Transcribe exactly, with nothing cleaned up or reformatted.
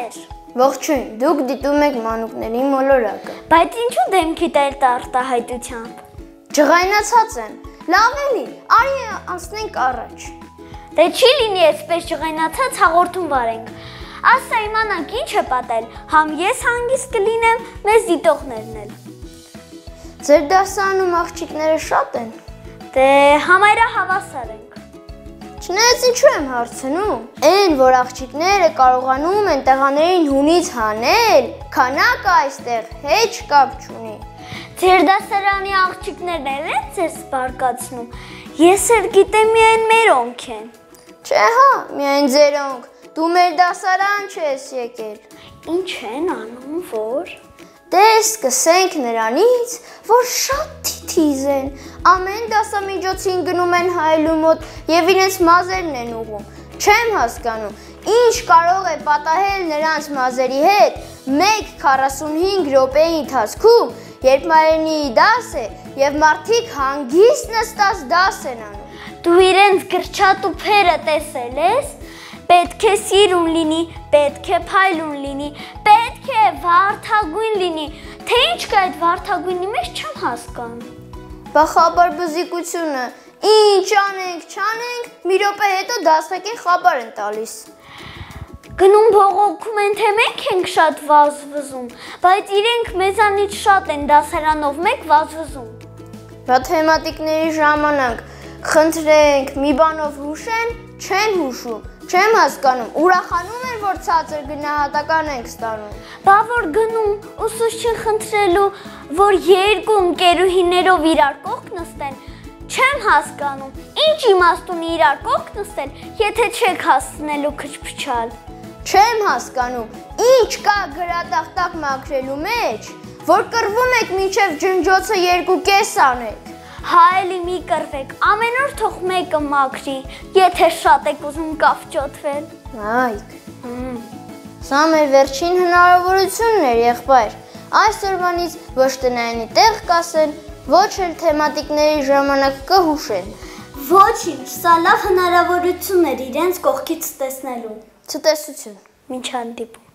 ողջույններ։ Ողջույն, դուք դիտում եք Մանուկների մոլորակը։ Բայց ինչու դեմքիդ այդ արտահայտությամբ։ Ջղայնացած եմ։ Լավ էլի, արի անցնենք առաջ։ Դե չի լինի այսպես ջղայնացած հաղորդում վարենք։ Ասա իմանանք ինչ է պատել, համ ես հանգիստ կլինեմ, մեզ դիտողներն էլ։ Ձեր դասարանում աղջիկները շատ են։ Դե համայրահավասար ենք։ Չնայած ինչու եմ հարցնում, այն, որ աղջիկները կարողանում են տեղաներին հունից հանել, քանակը այստեղ հեչ կապ չունի։ Ձեր դասարանի աղջիկներն էլ են ձեզ սպարկացնում, ես էլ գիտեմ միայն մերոնք են։ Չէ հա, միայն ձերոնք, դու մեր դասարան չես եկել։ Ինչ են անում, որ… Դե սկսենք նրանից, որ շատ թիթիզ են, ամեն դասամիջոցին գնում են հայելու մոտ և իրենց մազերն են ուղում, չեմ հասկանում, ինչ կարող է պատահել նրանց մազերի հետ մեկ քառասունհինգ րոպեի ընթացքում, երբ մայրենիի դաս է և մարդիկ հանգիստ նստած դաս են անում։ Դու իրենց գրչատուփերը տեսել ես, պետք է սիրուն լինի, պետք է փայլուն լինի, պետք է վարդագույն լինի, թե ինչ կա այդ վարդագույնի մեջ չեմ հասկանում։ Բա խաբար բզիկությունը, ինչ անենք, չանենք, մի րոպե հետո դասվեկին խաբար են տալիս։ Գնում բողոքում են, թե մենք ենք շատ վազվզում, բայց իրենք մեզանից շատ են դասարանով մեկ վազվզում։ Բա թեմատիկների ժամանակ խնդրենք մի բանով հուշեն, չեն հուշում, չեմ հասկանում, ուրախանում են, որ ցածր գնահատական ենք ստանում։ Բա որ գնում, ուսուցչին խնդրելու, որ երկու ընկերուհիներով իրար կողք նստեն, չեմ հասկանում, ինչ իմաստ ունի իրար կողք նստել, եթե չեք հասցնելու քչփչալ։ Չեմ հասկանում, ինչ կա գրատախտակ մաքրելու մեջ, որ կռվում եք մինչև ջնջոցը երկու կես անեք։ Հա էլի մի կռվեք, ամեն օր թող մեկը մաքրի, եթե շատ եք ուզում կավճոթվել։ Այք, սա մեր վերջին հնարավորությունն էր, եղբայր, այսօրվանից ոչ տնայինի տեղ կասեն, ոչ էլ թեմատիկների ժամանակ կհուշեն։ Ոչինչ, սա լավ հնարավորություն էր իրենց կողքից տեսնելու։ Ցտեսություն։ Մինչ հանդիպում։